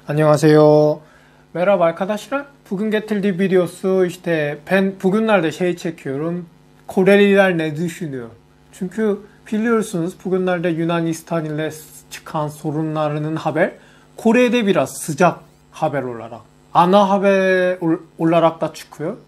An녕하세요. Merhaba arkadaşlar. Bugün getirdiği videosu ben bugünlerde çekiyorum. Koreliler ne düşünüyor? Çünkü biliyorsunuz bugünlerde Yunanistan ile çıkan sorunlarının haber Kore'de biraz sıcak haber olarak. Ana haber olarak da çıkıyor.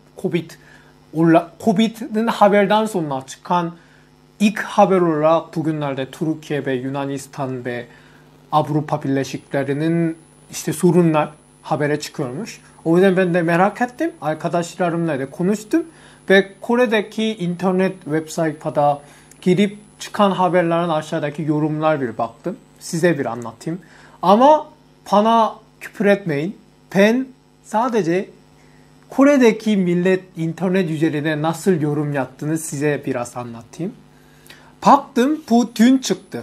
Covid'in haberden sonra çıkan ilk haber olarak bugünlerde Türkiye ve Yunanistan ve Avrupa Birleşikleri'nin sorunlar habere çıkıyormuş. O yüzden ben de merak ettim. Arkadaşlarımla da konuştum. Ve Kore'deki internet web sayfada girip çıkan haberlerin aşağıdaki yorumlar bir baktım. Size bir anlatayım. Ama bana küfür etmeyin. Ben sadece Kore'deki millet internet üzerine nasıl yorum yaptığını size biraz anlatayım. Baktım bu dün çıktı.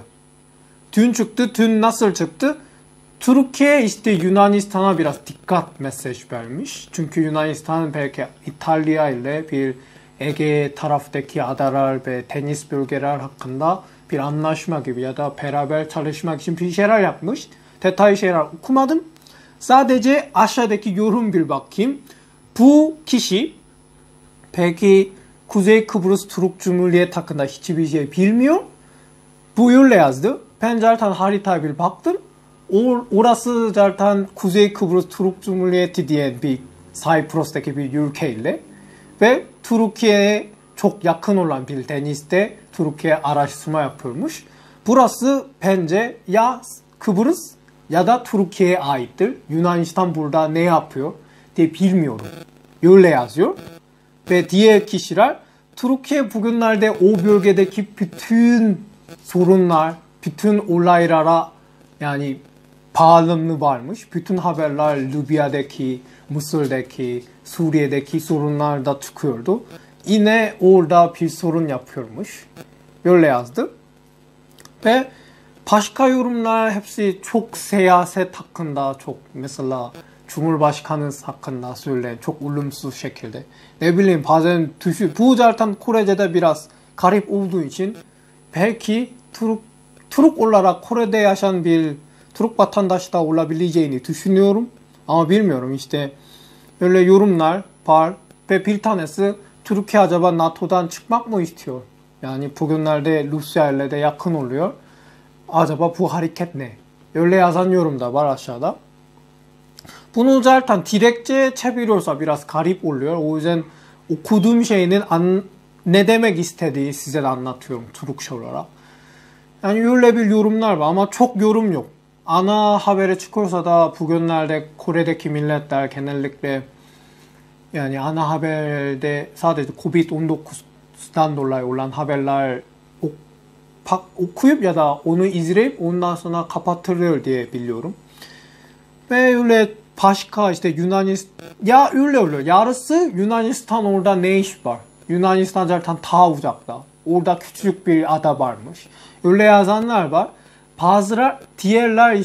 Dün nasıl çıktı? Türkiye Yunanistan'a biraz dikkat mesaj vermiş. Çünkü Yunanistan belki İtalya ile bir Ege taraftaki adalar ve deniz bölgeler hakkında bir anlaşma gibi ya da beraber çalışmak için bir şeyler yapmış. Detaylı şeyler okumadım. Sadece aşağıdaki yorum bir bakayım. Bu kişi belki Kuzey Kıbrıs Türk Cumhuriyeti hakkında hiçbir şey bilmiyor. Bu öyle yazdı. Ben zaten haritaya bir baktım. Orası zaten Kuzey Kıbrıs Türk Cumhuriyeti diye bir Cyprus'taki bir ülkeyle ve Türkiye'ye çok yakın olan bir denizde Türkiye araştırma yapılmış. Burası bence ya Kıbrıs ya da Türkiye'ye aittir. Yunanistan burada ne yapıyor diye bilmiyorum. Öyle yazıyor. Ve diğer kişiler Türkiye bugünlerde o bölgedeki bütün sorunlar, bütün olaylara yani bağlamlı varmış. Bütün haberler Libya'daki, Mısır'daki, Suriye'deki sorunlar da çıkıyordu. Yine orada bir sorun yapıyormuş. Böyle yazdı. Ve başka yorumlar hepsi çok siyaset hakkında, çok mesela Cumhurbaşkanı hakkında söyleyen çok olumsuz şekilde. Ne bileyim bazen bu zaten Kore'de biraz garip olduğu için belki Türk olarak Kore'de yaşayan bir Türk vatandaşı da olabileceğini düşünüyorum. Ama bilmiyorum öyle yorumlar var. Ve bir tanesi Türkiye acaba NATO'dan çıkmak mı istiyor? Yani bugünlerde Rusya ile de yakın oluyor. Acaba bu hareket ne? Öyle yazan yorum da var aşağıda. Bunu zaten direktçe çeviriyorsa biraz garip oluyor. O yüzden okuduğum şeyin ne demek istediği size de anlatıyorum Türkçe olarak. Yani öyle bir yorumlar var ama çok yorum yok. Ana habere çıkıyorsa da bugünlerde Kore'deki milletler genellikle yani ana haberde sadece Covid-19'dan dolayı olan haberler okuyup ya da onu izleyip ondan sonra kapatılıyor diye biliyorum. Ve öyle başka Yunanistan ya öyle oluyor. Yarısı Yunanistan orada ne iş var? Yunanistan zaten ta uzakta. Orada küçük bir ada varmış. Öyle yazanlar var. Bazıları diğerler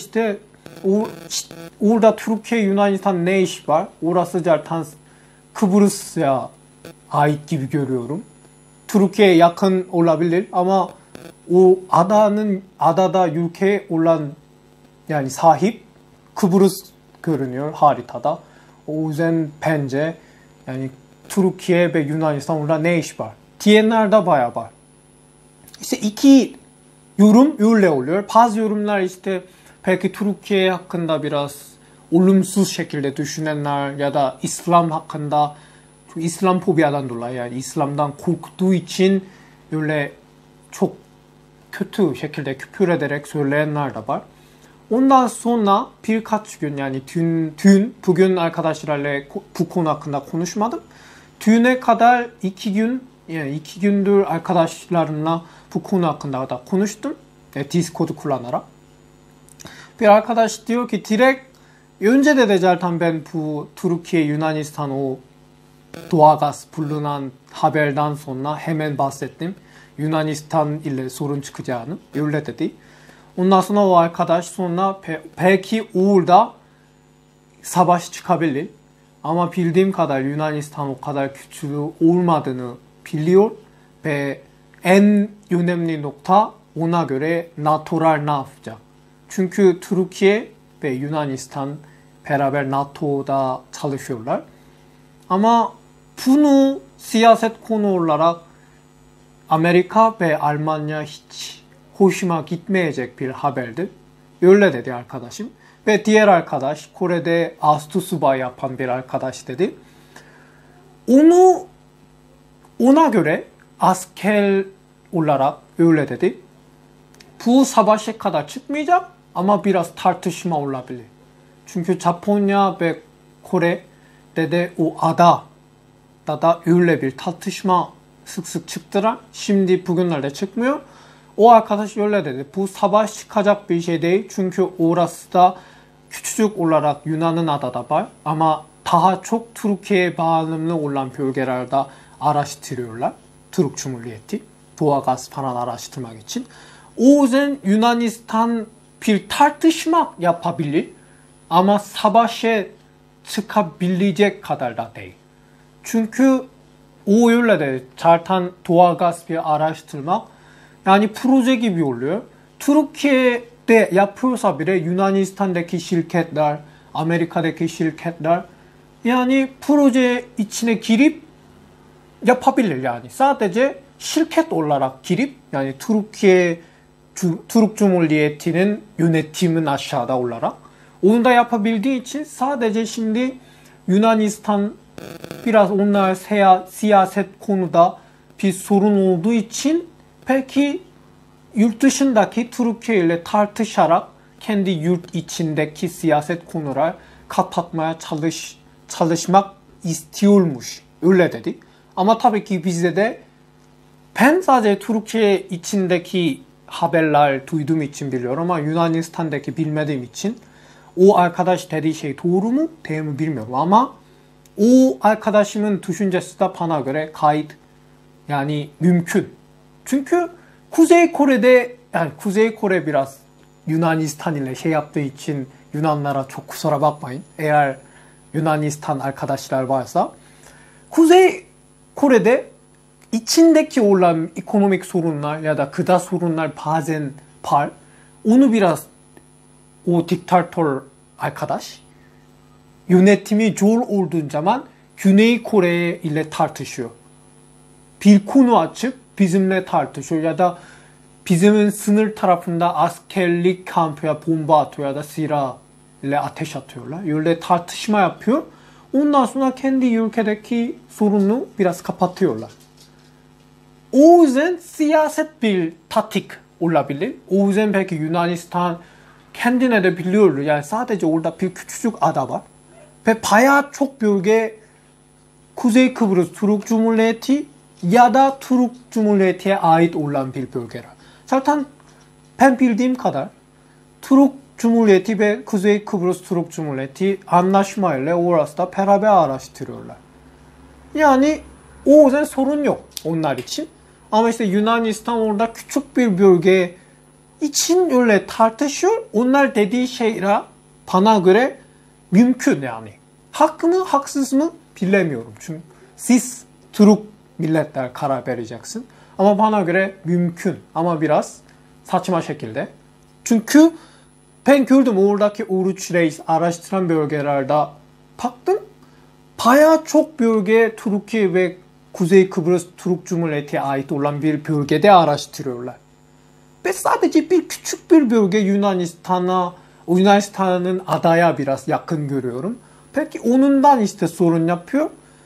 orada Türkiye Yunanistan ne iş var? Orası zaten Kıbrıs'a ait gibi görüyorum. Türkiye'ye yakın olabilir ama o adada ülke olan yani sahip Kıbrıs görünüyor haritada. O yüzden bence yani Türkiye ve Yunanistan orada ne iş var? Diyenler de bayağı var. İki yorum öyle oluyor. Bazı yorumlar belki Türkiye hakkında biraz olumsuz şekilde düşünenler ya da İslam hakkında İslam fobiyadan dolayı yani İslam'dan korktuğu için öyle çok kötü şekilde küfür ederek söyleyenler de var. Ondan sonra birkaç gün yani bugün arkadaşlarla bu konu hakkında konuşmadım. Düne kadar iki gündür arkadaşlarımla bu konu hakkında da konuştum. Discord'u kullanarak. Bir arkadaş diyor ki direkt önce de zaten ben bu Türkiye Yunanistan o doğalgaz bulunan haberden sonra hemen bahsettim. Yunanistan ile sorun çıkacağını öyle dedi. Ondan sonra o arkadaş sonra belki orada savaş çıkabilir. Ama bildiğim kadar Yunanistan o kadar güçlü olmadığını biliyor. Ve en önemli nokta ona göre NATO'lar ne yapacak? Çünkü Türkiye ve Yunanistan beraber NATO'da çalışıyorlar. Ama bunu siyaset konu olarak Amerika ve Almanya hiç hoşuma gitmeyecek bir haberdi. Öyle dedi arkadaşım. Ve diğer arkadaş, Kore'de astsusubay yapan bir arkadaş dedi. Ona göre asker olarak öyle dedi. Bu savaşa kadar çıkmayacak ama biraz tartışma olabilir. Çünkü Japonya ve Kore'de de o adada da öyle bir tartışma sık sık çıktılar. Şimdi bugünlerde çıkmıyor. O arkadaş öyle dedi. Bu savaş çıkacak bir şey değil. Çünkü orası da küçük olarak Yunan'ın adada var. Ama daha çok Türkiye'ye bağımlı olan bölgelerde araştırıyorlar. Türk Cumhuriyeti. Doğalgaz falan araştırmak için. O yüzden Yunanistan bir tartışma yapabilir. Ama savaşa çıkabilecek kadar da değil. Çünkü o öyle de zaten doğalgaz bir araştırmak yani proje gibi oluyor. Türkiye'de yapıyorsa bile Yunanistan'daki şirketler, Amerika'daki şirketler yani proje içine girip yapabilir yani. Sadece şirket olarak girip yani Türk Cumhuriyeti'nin yönetimin aşağıda olarak onu da yapabildiği için sadece şimdi Yunanistan biraz onlar siyaset konuda bir sorun olduğu için peki yurt dışındaki Türkiye ile tartışarak kendi yurt içindeki siyaset konuları kapatmaya çalışmak istiyormuş. Öyle dedi. Ama tabii ki bizde de ben sadece Türkiye içindeki haberler duyduğum için biliyorum ama Yunanistan'daki bilmediğim için o arkadaş dediği şey doğru mu değil mi bilmiyorum ama o arkadaşımın düşüncesi de bana göre gayet yani mümkün. Çünkü Kuzey Kore biraz Yunanistan ile şey yaptığı için Yunanlara çok kusura bakmayın. Eğer Yunanistan arkadaşlar varsa Kuzey Kore'de içindeki olan ekonomik sorunlar ya da gıda sorunlar bazen var. Onu biraz o diktatör arkadaş yönetimi zor olduğu zaman Güney Kore ile tartışıyor. Bir konu açıp bizimle tartışıyor ya da bizim sınır tarafında askerlik kampıya bomba atıyor ya da silah ile ateş atıyorlar. Öyle tartışma yapıyor. Ondan sonra kendi ülkedeki sorunu biraz kapatıyorlar. O yüzden siyaset bir taktik olabilir. O yüzden belki Yunanistan kendine de biliyor. Yani sadece orada bir küçücük ada var. Ve bayağı çok bölge Kuzey Kıbrıs Türk Cumhuriyeti ya da Türk Cumhuriyeti'ye ait olan bir bölgeler. Zaten ben bildiğim kadar Türk Cumhuriyeti ve Kuzey Kıbrıs Türk Cumhuriyeti anlaşmayla orası da beraber araştırıyorlar. Yani o yüzden sorun yok onlar için. Ama işte Yunanistan orada küçük bir bölge için öyle tartışıyor. Onlar dediği şeyler bana göre mümkün yani. Haklı mı haksız mı bilemiyorum. Çünkü siz Türk milletler karar vereceksin. Ama bana göre mümkün. Ama biraz saçma şekilde. Çünkü ben gördüm oradaki Oruç Reis araştıran bölgelerde baktım. Bayağı çok bölge Türkiye ve Kuzey Kıbrıs Türk Cumhuriyeti'ne ait olan bir bölgede araştırıyorlar. Ve sadece bir küçük bir bölge Yunanistan'ın adaya biraz yakın görüyorum. Peki onundan işte sorun yapıyor.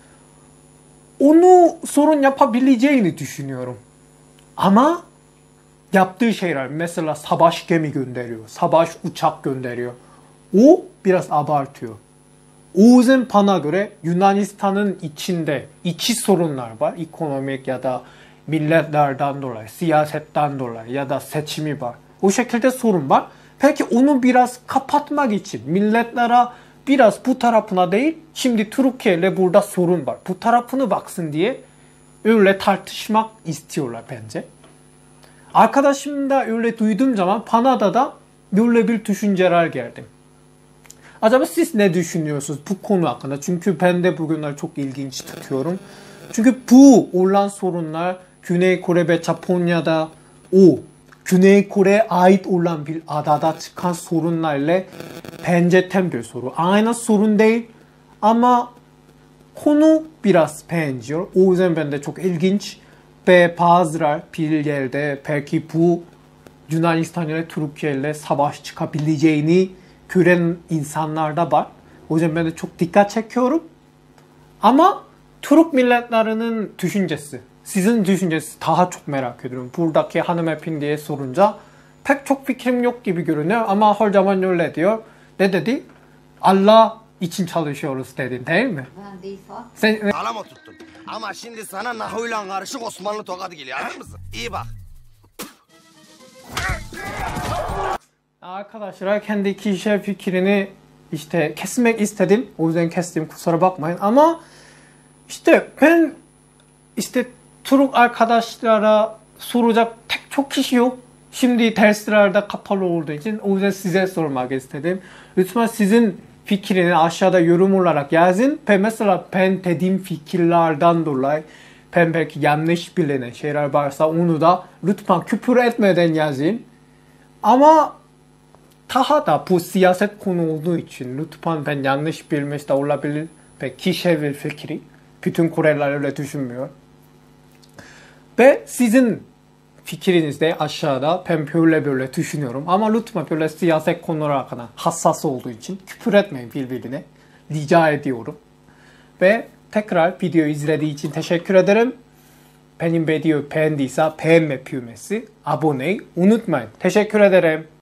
Onu sorun yapabileceğini düşünüyorum. Ama yaptığı şeyler mesela savaş gemi gönderiyor, savaş uçak gönderiyor. O biraz abartıyor. O yüzden bana göre Yunanistan'ın içinde içi sorunlar var. Ekonomik ya da milletlerden dolayı, siyasetten dolayı ya da seçimi var. O şekilde sorun var. Peki onu biraz kapatmak için milletlere biraz bu tarafına değil, şimdi Türkiye ile burada sorun var. Bu tarafını baksın diye öyle tartışmak istiyorlar bence. Arkadaşım da öyle duyduğum zaman bana da böyle bir düşünceler geldi. Acaba siz ne düşünüyorsunuz bu konu hakkında? Çünkü ben de bugünler çok ilginç tutuyorum. Çünkü bu olan sorunlar Güney Kore ve Japonya'da Güney Kore'ye ait olan bir adada çıkan sorunlarla benzeten bir soru. Aynı sorun değil ama konu biraz benziyor. O yüzden ben de çok ilginç ve bazılar bir yerde belki bu Yunanistan ile Türkiye ile savaş çıkabileceğini gören insanlar da var. O yüzden ben de çok dikkat çekiyorum. Ama Türk milletlerinin düşüncesi, sizin düşüncesi daha çok merak ediyorum. Buradaki hanımefendiye sorunca pek çok fikrim yok gibi görünüyor ama her zaman öyle diyor. Ne dedi? Allah için çalışıyoruz dedin değil mi? Sen, Alama tuttun. Ama şimdi sana Nahu'yla karışık Osmanlı tokadı geliyor. Hazır mısın? İyi bak. Arkadaşlar kendi kişisel fikrini işte kesmek istedim. O yüzden kestim, kusura bakmayın. Ama işte ben işte Türk arkadaşlara soracak tek çok kişi yok. Şimdi derslerde kapalı olduğu için o yüzden size sormak istedim. Lütfen sizin fikrini aşağıda yorum olarak yazın. Ve mesela ben dediğim fikirlerden dolayı ben belki yanlış bilinen şeyler varsa onu da lütfen küfür etmeden yazın. Ama daha da bu siyaset konu olduğu için lütfen ben yanlış bilmiş de olabilir. Ve kişisel bir fikri. Bütün Koreliler öyle düşünmüyor. Ve sizin fikriniz de aşağıda ben böyle düşünüyorum. Ama lütfen böyle siyaset konuları hakkında hassas olduğu için küfür etmeyin birbirine. Rica ediyorum. Ve tekrar videoyu izlediği için teşekkür ederim. Benim videoyu beğendiyse beğenme düğmesi, aboneyi unutmayın. Teşekkür ederim.